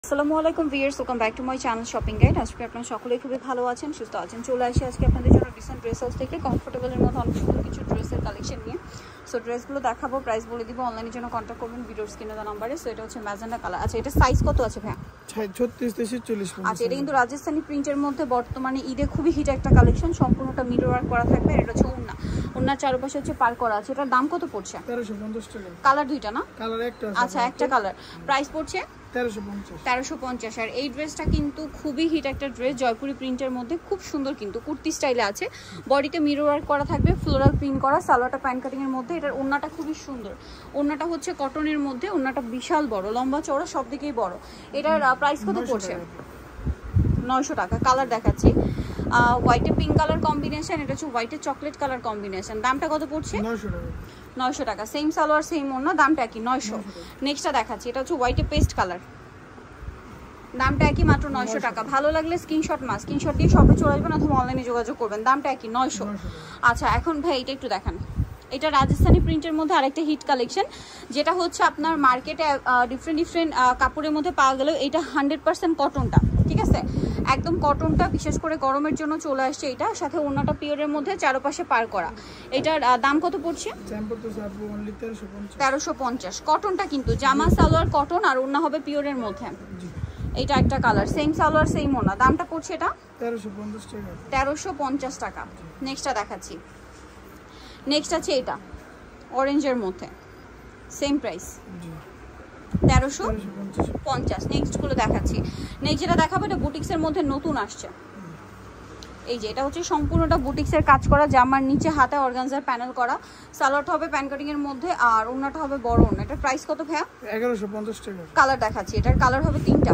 আসসালামু আলাইকুম viewers, welcome back to my channel shopping guide. আজকে আপনারা সকলেই খুবই ভালো আছেন, সুস্থ আছেন। চলে আসি আজকে আপনাদের জন্য রিসেন্ট ড্রেস হাউস থেকে কমফোর্টেবলের মধ্যে অনেক সুন্দর কিছু ড্রেসের কালেকশন নিয়ে। সো ড্রেসগুলো দেখাবো, প্রাইস বলে দিব। অনলাইনের জন্য কন্ট্যাক্ট করবেন ভিডিওর স্ক্রিনে দেওয়া নাম্বারে। সো এটা হচ্ছে ম্যাজেন্ডা কালার। আচ্ছা, এটা সাইজ কত আছে ভাই? 36 থেকে 40। আচ্ছা, এটা কিন্তু রাজস্থানি প্রিন্টের মধ্যে বর্তমানে ঈদে খুবই হিট একটা কালেকশন। সম্পূর্ণটা মিরর ওয়ার্ক করা থাকবে। এটা হচ্ছে ওড়না, ওড়নার চারপাশে হচ্ছে পার করা আছে। এটার দাম কত পড়ছে? 1350 টাকা। কালার দুইটা না? কালার একটা আছে। আচ্ছা, একটা কালার। প্রাইস পড়ছে 1350। আর এই ড্রেসটা কিন্তু খুবই হিট একটা ড্রেস, জয়পুরি প্রিন্টের মধ্যে খুব সুন্দর, কিন্তু কুর্তি স্টাইলে আছে। বডিতে মিরর ওয়ার্ক করা থাকবে, ফ্লোরাল প্রিন্ট করা, সালোয়ারটা প্যান্ট কাটিং এর মধ্যে। এটার ওড়নাটা খুবই সুন্দর। ওড়নাটা হচ্ছে কটনের মধ্যে, ওড়নাটা বিশাল বড়, লম্বা চওড়া সব দিকেই বড়। এটার প্রাইস কত পড়ছে? 900 টাকা। কালার দেখাচ্ছি, হোয়াইটে পিঙ্ক কালার কম্বিনেশন, এটা হচ্ছে হোয়াইটে চকলেট কালার কম্বিনেশন। দামটা কত পড়ছে? 900 টাকা। সেম সালোয়ার সেম ওড়না, দামটা কি? 900। নেক্সটটা দেখাচ্ছি, এটা হচ্ছে হোয়াইটে পেস্ট কালার, দামটা একই, মাত্র 900 টাকা। ভালো লাগলে স্ক্রিনশট দিয়ে শপে চলে আসবেন অথবা অনলাইনে যোগাযোগ করবেন। দামটা একই, 900। আচ্ছা, এখন ভাই এটা একটু দেখান। এটা রাজস্থানি প্রিন্টের মধ্যে আরেকটা হিট কালেকশন, যেটা হচ্ছে আপনার মার্কেটে ডিফারেন্ট কাপড়ের মধ্যে পাওয়া গেলেও এটা 100% কটনটা, ঠিক আছে? একদম কটনটা, বিশেষ করে গরমের জন্য চলে আসছে এটা। সাথে ওড়নাটা পিওরের মধ্যে, চারপাশে পার করা। এটার দাম কত পড়ছে? 1350। কটনটা কিন্তু, জামা সালোয়ার কটন আর ওড়না হবে পিওরের মধ্যে। এটা একটা কালার, সেম সালোয়ার সেম ওড়না। দামটা পড়ছে এটা 1350 টাকা। নেক্সটটা দেখাচ্ছি। নেক্সট আছে এটা অরেঞ্জের মধ্যে, সেম প্রাইস 1350। নেক্সটগুলো দেখাচ্ছি। নেক্সট যেটা দেখাবো, এটা বুটিক্সের মধ্যে নতুন আসছে। এই যে এটা হচ্ছে সম্পূর্ণটা বুটিক্সের কাজ করা, জামার নিচে হাতে অর্গানজার প্যানেল করা, সালোয়ারটা হবে প্যান কাটিং এর মধ্যে, আর ওড়নাটা হবে বড় ওড়না। এটার প্রাইস কত ভাইয়া? 1150 টাকা। কালার দেখাচ্ছি, এটার কালার হবে তিনটা।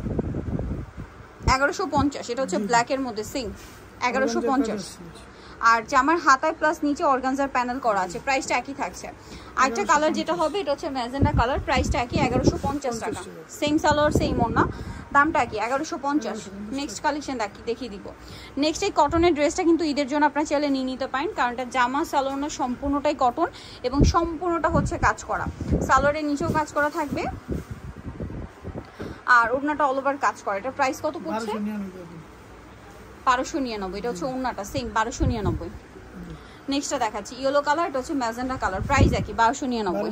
1150। এটা হচ্ছে ব্ল্যাক এর মধ্যে, সিং 1150। আর জামার হাতায় প্লাস নিচে অর্গানজার প্যানেল করা আছে। প্রাইসটা একই থাকছে। আরেকটা কালার যেটা হবে, এটা হচ্ছে ম্যাজেন্ডা কালার, প্রাইসটা একই, 1150 টাকা। সেম সালোয়ার সেম ওড়না, দামটা কি? 1150। নেক্সট কালেকশন দেখিয়ে দিব। নেক্সট এই কটনের ড্রেসটা কিন্তু ঈদের জন্য আপনারা চাইলে নিয়ে নিতে পারেন, কারণ এটা জামা সালোয়ার সম্পূর্ণটাই কটন এবং সম্পূর্ণটা হচ্ছে কাজ করা। সালোয়ারের নিচেও কাজ করা থাকবে আর ওড়নাটা অল ওভার কাজ করা। এটা প্রাইস কত পড়ছে? 1299। এটা হচ্ছে ওড়নাটা সেম 1299। নেক্সটটা দেখাচ্ছি ইয়েলো কালার, এটা হচ্ছে ম্যাজেন্ডা কালার, প্রাইস একই 1299।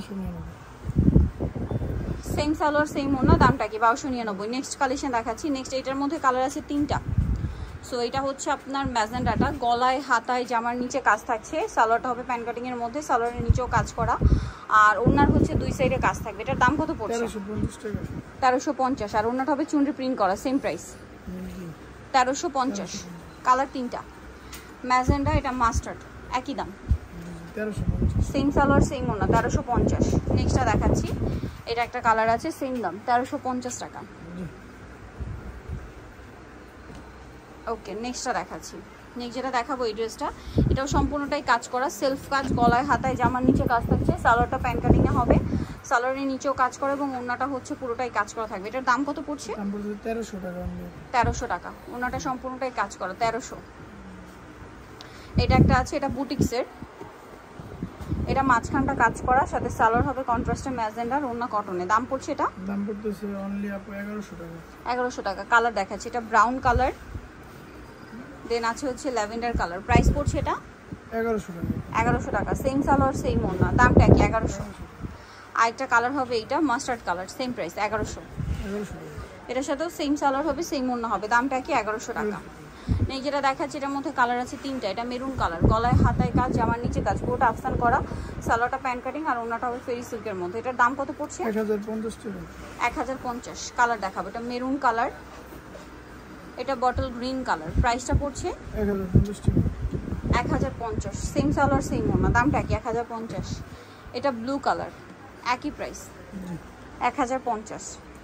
সেম সালোয়ার সেম ওড়না, দামটা কি? 1299। নেক্সট কালেকশন দেখাচ্ছি। নেক্সট এটার মধ্যে কালার আছে তিনটা। সো এটা হচ্ছে আপনার ম্যাজেন্ডাটা, গলায় হাতায় জামার নিচে কাজ থাকছে, সালোয়ারটা হবে প্যান কাটিং এর মধ্যে, সালোয়ারের নিচেও কাজ করা, আর ওড়নার হচ্ছে দুই সাইডে কাজ থাকবে। এটার দাম কত পড়ছে? 1350। আর ওড়নাটা হবে চুনরি প্রিন্ট করা, সেম প্রাইস 1350। কালার তিনটা, ম্যাজেন্ডা, এটা মাস্টার্ড, একই দাম 1350। সেম সালোয়ার সেম ওড়না, 1350। নেক্সটটা দেখাচ্ছি, এটা একটা কালার আছে, সেম দাম 1350 টাকা। ওকে, নেক্সটটা দেখাচ্ছি। নেক্সট যেটা দেখাবো, এই ড্রেসটা, এটাও সম্পূর্ণটাই কাজ করা, সেলফ কাজ, গলায় হাতায় জামার নিচে কাজ থাকছে, সালোয়ারটা প্যান কাটিংয়ে হবে, সালোয়ারের নিচেও কাজ করা এবং ওড়নাটা হচ্ছে পুরোটাই কাজ করা থাকবে। এটার দাম কত পড়ছে? 1300 টাকা। ওড়নাটা সম্পূর্ণটাই কাজ করা, 1300। এটা একটা আছে, এটা বুটিক্সের, এটা মাঝখানটা কাজ করা, সাথে সালোয়ার হবে কন্ট্রাস্টে ম্যাজেন্ডার, ওড়না কটনে। দাম পড়ছে এটা? দাম পড়তেছে অনলি আপু 1100 টাকা। 1100 টাকা। কালার দেখাচ্ছি, এটা ব্রাউন কালার, দেন আছে হচ্ছে ল্যাভেন্ডার কালার। প্রাইস পড়ছে এটা 1100 টাকা। 1100 টাকা। সেম সালোয়ার সেম ওড়না, দামটা কি? 1100। আরেকটা কালার হবে এইটা মাস্টার্ড কালার, সেম প্রাইস 1100। এটার সাথেও সেম সালোয়ার হবে সেম ওড়না হবে, দামটা কি? 1100 টাকা। নেই যেটা দেখাচ্ছি, এটার মধ্যে কালার আছে তিনটা। এটা মেরুন কালার, গলায় হাতায় কাজ, জামার নিচে কাজ, পুরোটা আফসান করা, সালোয়ারটা প্যান কাটিং আর ওড়নাটা হবে ফেরি সিল্কের মধ্যে। এটার দাম কত পড়ছে? 1050 টাকা। 1050। কালার দেখাবো, এটা মেরুন কালার, এটা বটল গ্রিন কালার, প্রাইসটা পড়ছে 1050 টাকা। 1050। সেম সালোয়ার সেম ওড়না, দামটা কি? 1050। এটা ব্লু কালার, একই প্রাইস 1050।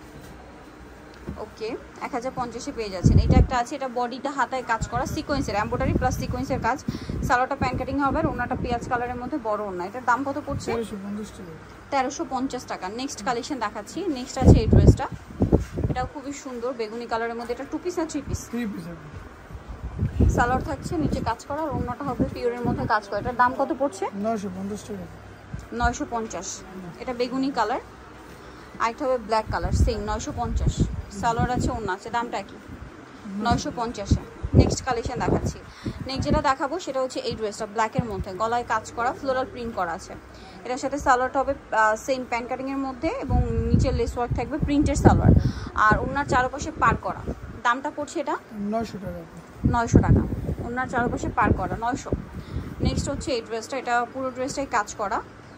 ওকে, 1050-এ পেয়ে যাচ্ছেন। এটা একটা আছে, এটা বডিটা হাতায় কাজ করা, সিকোয়েন্সের এমব্রয়ডারি প্লাস সিকোয়েন্সের কাজ, সালোয়ারটা প্যান কাটিং হবে, আর ওড়নাটা পেঁয়াজ কালারের মধ্যে বড় ওড়না। এটার দাম কত পড়ছে? 1350 টাকা। নেক্সট কালেকশন দেখাচ্ছি। নেক্সট আছে এই ড্রেসটা, এটাও খুবই সুন্দর, বেগুনি কালারের মধ্যে। এটা টু পিস না থ্রি পিস? সালোয়ার থাকছে নিচে কাজ করা, আর ওড়নাটা হবে পিওরের মধ্যে কাজ করা। এটার দাম কত পড়ছে? 950 টাকা। 950। এটা বেগুনি কালার, আরেকটা হবে ব্ল্যাক কালার, সেম 950। সালোয়ার আছে, ওড়না আছে, দামটা কি 950-এ। নেক্সট কালেকশন দেখাচ্ছি। নেক্সট যেটা দেখাবো সেটা হচ্ছে এই ড্রেসটা ব্ল্যাকের মধ্যে, গলায় কাজ করা, ফ্লোরাল প্রিন্ট করা আছে। এটার সাথে সালোয়ারটা হবে সেম প্যান্ট কাটিংয়ের মধ্যে এবং নিচের লেস ওয়ার্ক থাকবে, প্রিন্টের সালোয়ার, আর ওনার চারপাশে পার করা। দামটা পড়ছে এটা 900 টাকা। 900 টাকা। ওনার চারপাশে পার করা 900। নেক্সট হচ্ছে এই ড্রেসটা, এটা পুরো ড্রেসটাই কাজ করা,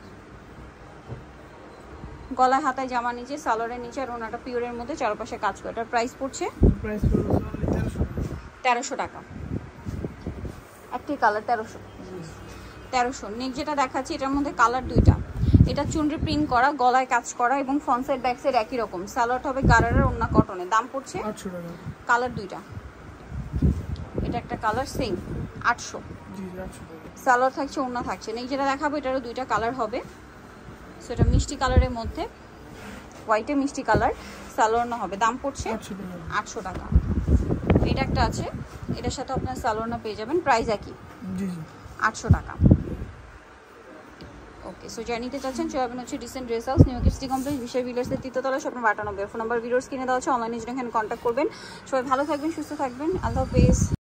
গলায় হাতায় জামা নিচে, সালোয়ারের নিচে, আর ওনাটা পিওরের মধ্যে চারপাশে কাজ করা। এটার প্রাইস পড়ছে প্রাইস পড়বে 1300 টাকা। একটি কালার 1300। নেক্সট যেটা দেখাচ্ছি এটার মধ্যে কালার দুইটা। এটা চুনরি প্রিন্ট করা, গলায় কাজ করা এবং ফ্রন্ট সাইড ব্যাক সাইড একই রকম। সালোয়ারটা হবে গারারের, ওন্না কটনের। দাম পড়ছে 800 টাকা। কালার দুইটা, এটা একটা কালার সেম 800। জি 800 টাকা। সালোয়ার থাকছে, ওন্না থাকছে। নেক্সট যেটা দেখাবো এটারও দুইটা কালার হবে। সো এটা মিষ্টি কালারের মধ্যে, হোয়াইটে মিষ্টি কালার, সালোয়ার না হবে। দাম পড়ছে 800 টাকা। এটা একটা আছে, এটার সাথে আপনার সালোয়ার পেয়ে যাবেন, প্রাইস একই জি জি 800 টাকা। ওকে, সো যারা নিতে চাচ্ছেন চলে যাবেন হচ্ছে decent dress house, new city complex, Bishal ভিলার্সের তৃতীয়তলা, স্বপ্ন 98। ফোন নাম্বার ভিডিওস কিনে দেওয়া হচ্ছে, অনলাইনে জন্য এখানে কন্ট্যাক্ট করবেন। সবাই ভালো থাকবেন, সুস্থ থাকবেন, আল্লাহ হাফেজ।